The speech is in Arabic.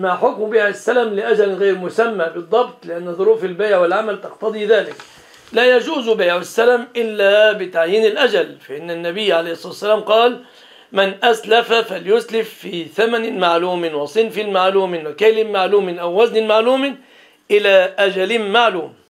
ما حكم بيع السلم لأجل غير مسمى بالضبط، لأن ظروف البيع والعمل تقتضي ذلك. لا يجوز بيع السلم إلا بتعيين الأجل، فإن النبي عليه الصلاة والسلام قال: من أسلف فليسلف في ثمن معلوم وصنف معلوم وكيل معلوم أو وزن معلوم إلى أجل معلوم.